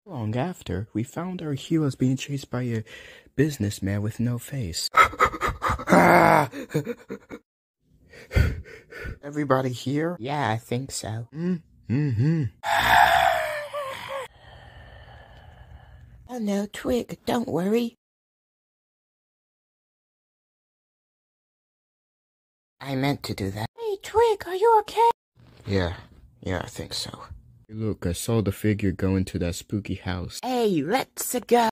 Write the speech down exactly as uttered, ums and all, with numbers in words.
Long after, we found our heroes being chased by a businessman with no face. Everybody here? Yeah, I think so. Mm, mm-hmm. Oh no, Twig, don't worry. I meant to do that. Hey, Twig, are you okay? Yeah, yeah, I think so. Hey, look, I saw the figure go into that spooky house. Hey, let's go.